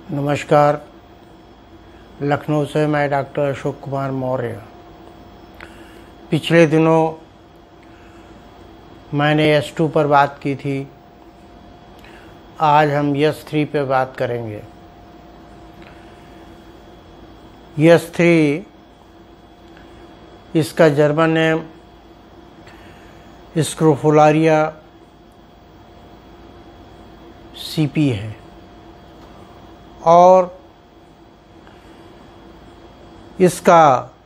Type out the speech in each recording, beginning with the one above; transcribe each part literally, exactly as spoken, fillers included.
नमस्कार। लखनऊ से मैं डॉक्टर अशोक कुमार मौर्य। पिछले दिनों मैंने एस टू पर बात की थी, आज हम एस थ्री पर बात करेंगे। एस थ्री इसका जर्मन नेम स्क्रोफोलारिया सीपी है और इसका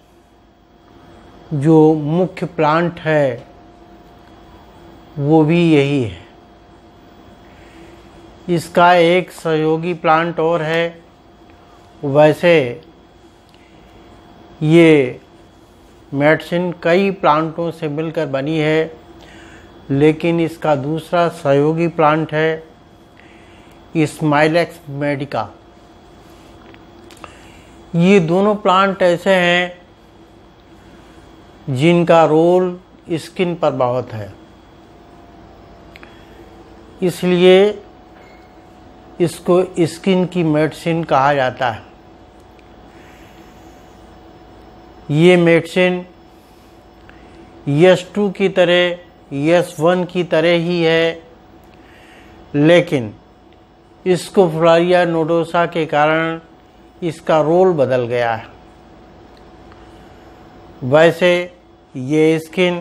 जो मुख्य प्लांट है वो भी यही है। इसका एक सहयोगी प्लांट और है। वैसे ये मेडिसिन कई प्लांटों से मिलकर बनी है, लेकिन इसका दूसरा सहयोगी प्लांट है स्माइलेक्स मेडिका। ये दोनों प्लांट ऐसे हैं जिनका रोल स्किन पर बहुत है, इसलिए इसको स्किन की मेडिसिन कहा जाता है। ये मेडिसिन एस टू की तरह एस वन की तरह ही है, लेकिन स्क्रोफोलारिया नोडोसा के कारण इसका रोल बदल गया है। वैसे ये स्किन,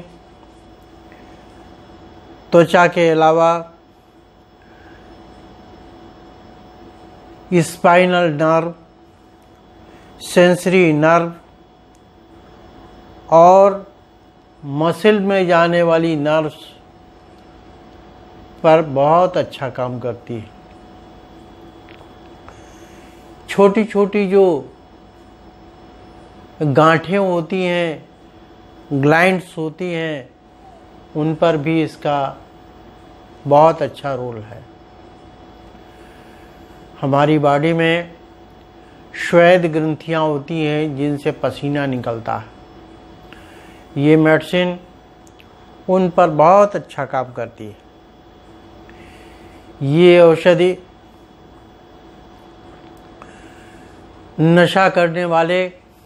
त्वचा के अलावा स्पाइनल नर्व, सेंसरी नर्व और मसल में जाने वाली नर्व्स पर बहुत अच्छा काम करती है। छोटी छोटी जो गांठें होती हैं, ग्लैंड्स होती हैं, उन पर भी इसका बहुत अच्छा रोल है। हमारी बॉडी में श्वेत ग्रंथियां होती हैं जिनसे पसीना निकलता है। ये मेडिसिन उन पर बहुत अच्छा काम करती है। ये औषधि नशा करने वाले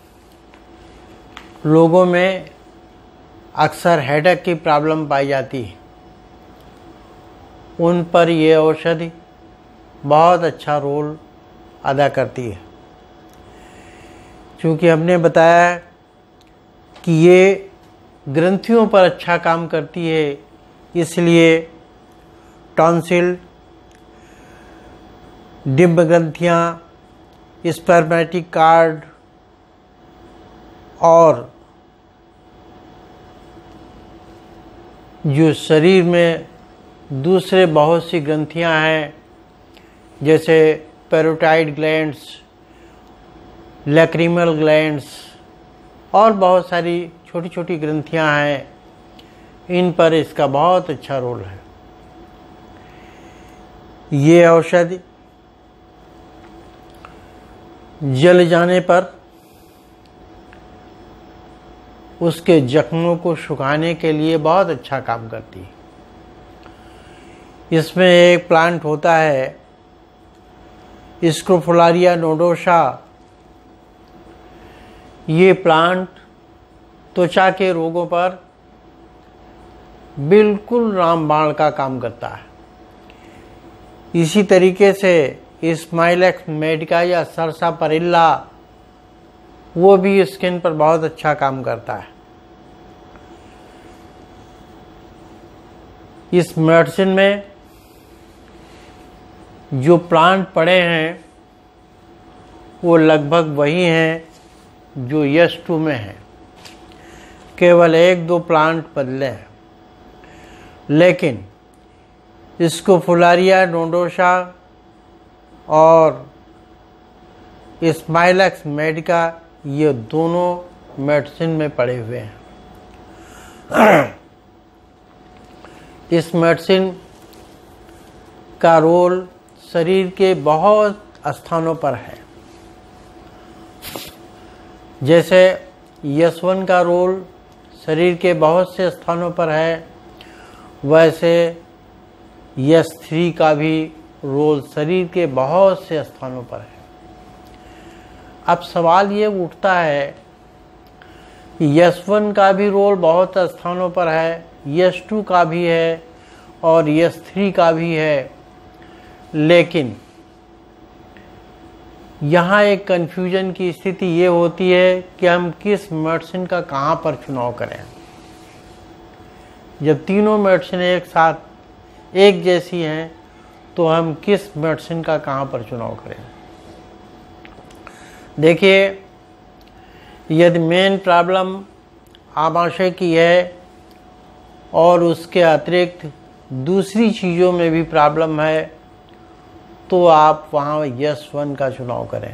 लोगों में अक्सर हेडेक की प्रॉब्लम पाई जाती है, उन पर यह औषधि बहुत अच्छा रोल अदा करती है। क्योंकि हमने बताया कि ये ग्रंथियों पर अच्छा काम करती है, इसलिए टॉन्सिल, डिम्ब ग्रंथियाँ, स्पर्मेटिक कार्ड और जो शरीर में दूसरे बहुत सी ग्रंथियां हैं, जैसे पैरोटाइड ग्लैंड्स, लैक्रिमल ग्लैंड्स और बहुत सारी छोटी छोटी ग्रंथियां हैं, इन पर इसका बहुत अच्छा रोल है। ये औषधि जल जाने पर उसके जख्मों को सुखाने के लिए बहुत अच्छा काम करती है। इसमें एक प्लांट होता है स्क्रोफोलारिया नोडोसा। ये प्लांट त्वचा के रोगों पर बिल्कुल रामबाण का काम करता है। इसी तरीके से स्माइलेक्स मेडिका या सरसापारिल्ला वो भी स्किन पर बहुत अच्छा काम करता है। इस मेडिसिन में जो प्लांट पड़े हैं वो लगभग वही हैं जो एस टू में हैं, केवल एक दो प्लांट बदले हैं। लेकिन स्क्रोफोलारिया नोडोसा और स्माइलेक्स मेडिका ये दोनों मेडिसिन में पड़े हुए हैं। इस मेडिसिन का रोल शरीर के बहुत स्थानों पर है। जैसे एस वन का रोल शरीर के बहुत से स्थानों पर है, वैसे एस थ्री का भी रोल शरीर के बहुत से स्थानों पर है। अब सवाल ये उठता है कि एस वन का भी रोल बहुत स्थानों पर है, एस टू का भी है और एस थ्री का भी है, लेकिन यहाँ एक कन्फ्यूजन की स्थिति ये होती है कि हम किस मेडिसिन का कहाँ पर चुनाव करें। जब तीनों मेडिसिन एक साथ एक जैसी हैं तो हम किस मेडिसिन का कहाँ पर चुनाव करें। देखिए, यदि मेन प्रॉब्लम आमाशय की है और उसके अतिरिक्त दूसरी चीज़ों में भी प्रॉब्लम है तो आप वहाँ एस वन का चुनाव करें।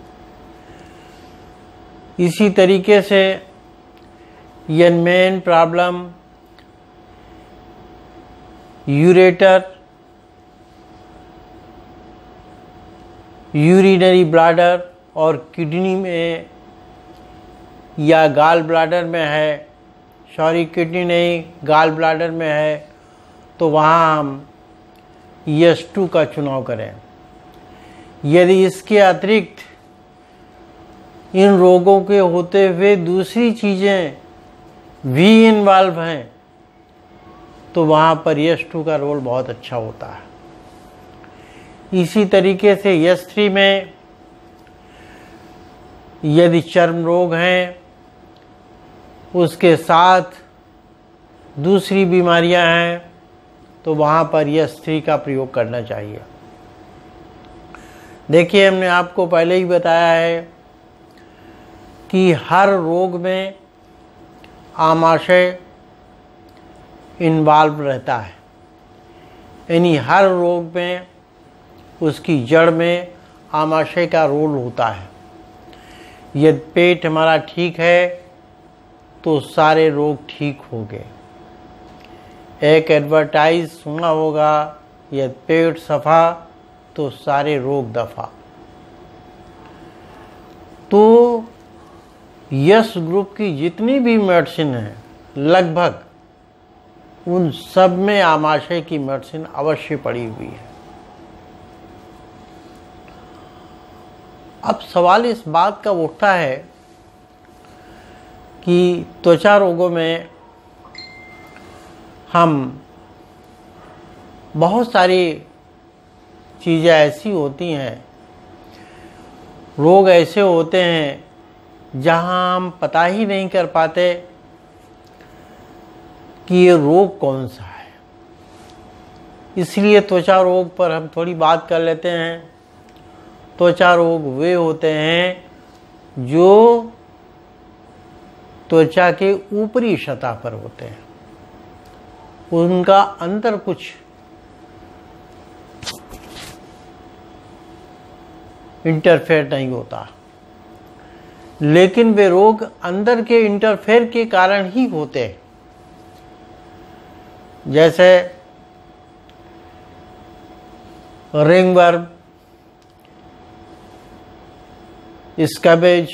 इसी तरीके से यह main problem ureter, urinary bladder और किडनी में या गाल ब्लैडर में है, सॉरी किडनी नहीं गाल ब्लैडर में है, तो वहाँ हम एस टू का चुनाव करें। यदि इसके अतिरिक्त इन रोगों के होते हुए दूसरी चीज़ें भी इन्वॉल्व हैं तो वहाँ पर एस टू का रोल बहुत अच्छा होता है। इसी तरीके से एस थ्री में यदि चर्म रोग हैं, उसके साथ दूसरी बीमारियां हैं, तो वहाँ पर एस थ्री का प्रयोग करना चाहिए। देखिए, हमने आपको पहले ही बताया है कि हर रोग में आमाशय इन्वॉल्व रहता है, यानी हर रोग में उसकी जड़ में आमाशय का रोल होता है। यदि पेट हमारा ठीक है तो सारे रोग ठीक होंगे। एक एडवर्टाइज सुना होगा, यदि पेट सफा तो सारे रोग दफा। तो यस ग्रुप की जितनी भी मेडिसिन है लगभग उन सब में आमाशय की मेडिसिन अवश्य पड़ी हुई है। अब सवाल इस बात का उठता है कि त्वचा रोगों में हम बहुत सारी चीज़ें ऐसी होती हैं, रोग ऐसे होते हैं जहां हम पता ही नहीं कर पाते कि ये रोग कौन सा है। इसलिए त्वचा रोग पर हम थोड़ी बात कर लेते हैं। त्वचा रोग वे होते हैं जो त्वचा के ऊपरी सतह पर होते हैं, उनका अंदर कुछ इंटरफेयर नहीं होता, लेकिन वे रोग अंदर के इंटरफेयर के कारण ही होते हैं। जैसे रिंगवर्म, स्कैबेज,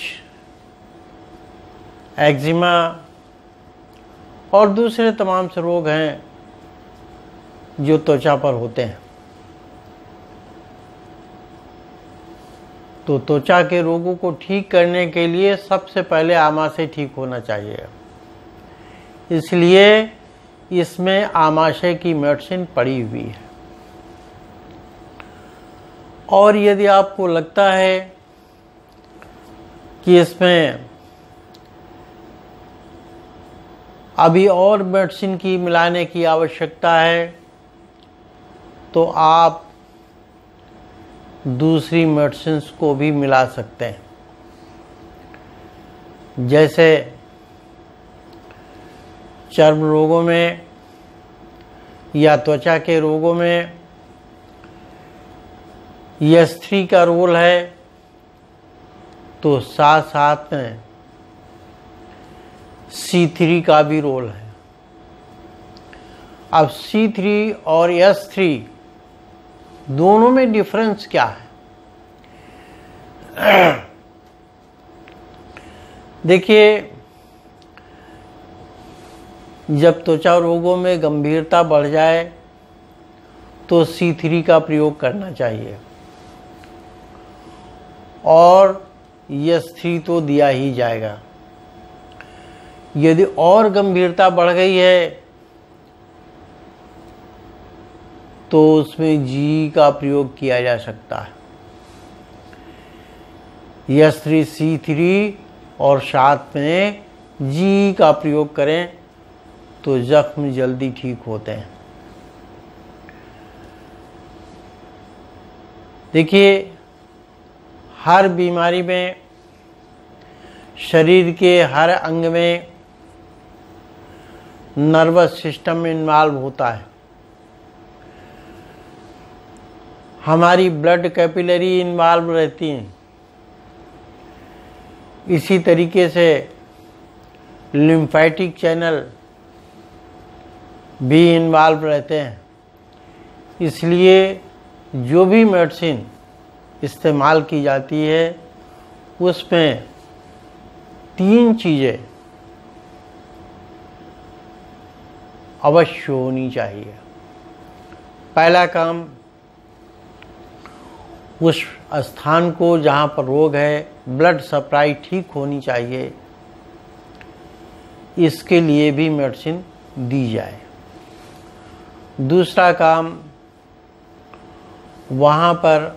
एक्जिमा और दूसरे तमाम से रोग हैं जो त्वचा पर होते हैं। तो त्वचा के रोगों को ठीक करने के लिए सबसे पहले आमाशय ठीक होना चाहिए, इसलिए इसमें आमाशय की मेडिसिन पड़ी हुई है। और यदि आपको लगता है कि इसमें अभी और मेडिसिन की मिलाने की आवश्यकता है तो आप दूसरी मेडिसिन्स को भी मिला सकते हैं। जैसे चर्म रोगों में या त्वचा के रोगों में एस थ्री का रोल है, तो साथ साथ में सी थ्री का भी रोल है। अब सी थ्री और एस थ्री दोनों में डिफरेंस क्या है? देखिए, जब त्वचा रोगों में गंभीरता बढ़ जाए तो सी थ्री का प्रयोग करना चाहिए, और एस थ्री तो दिया ही जाएगा। यदि और गंभीरता बढ़ गई है तो उसमें जी का प्रयोग किया जा सकता है। एस थ्री सी थ्री और साथ में जी का प्रयोग करें तो जख्म जल्दी ठीक होते हैं। देखिए, हर बीमारी में शरीर के हर अंग में नर्वस सिस्टम इन्वॉल्व होता है। हमारी ब्लड कैपिलरी इन्वॉल्व रहती हैं। इसी तरीके से लिम्फेटिक चैनल भी इन्वॉल्व रहते हैं। इसलिए जो भी मेडिसिन इस्तेमाल की जाती है उसमें तीन चीज़ें अवश्य होनी चाहिए। पहला काम, उस स्थान को जहाँ पर रोग है ब्लड सप्लाई ठीक होनी चाहिए, इसके लिए भी मेडिसिन दी जाए। दूसरा काम, वहाँ पर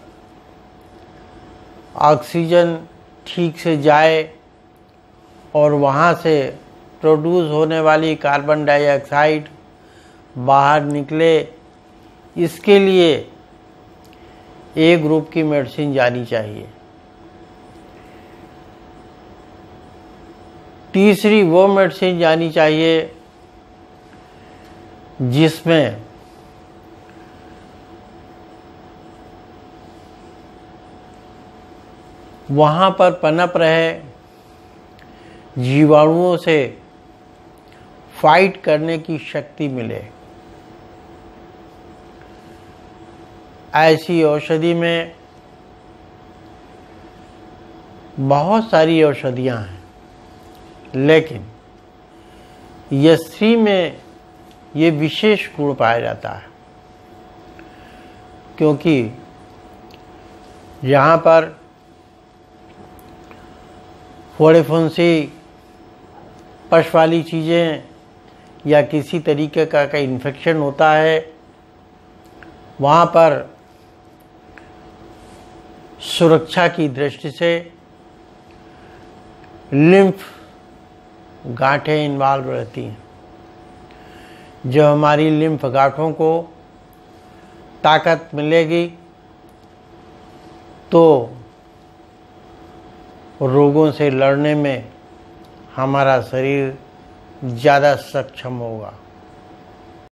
ऑक्सीजन ठीक से जाए और वहाँ से प्रोड्यूस होने वाली कार्बन डाइऑक्साइड बाहर निकले, इसके लिए ए ग्रुप की मेडिसिन जानी चाहिए। तीसरी वो मेडिसिन जानी चाहिए जिसमें वहाँ पर पनप रहे जीवाणुओं से फाइट करने की शक्ति मिले। ऐसी औषधि में बहुत सारी औषधियाँ हैं, लेकिन एस थ्री में ये विशेष गुण पाया जाता है, क्योंकि यहाँ पर फोड़े फुंसी, पश वाली चीज़ें या किसी तरीके का का इन्फेक्शन होता है, वहाँ पर सुरक्षा की दृष्टि से लिम्फ गांठें इन्वॉल्व रहती हैं। जब हमारी लिम्फ गांठों को ताकत मिलेगी तो रोगों से लड़ने में हमारा शरीर ज़्यादा सक्षम होगा।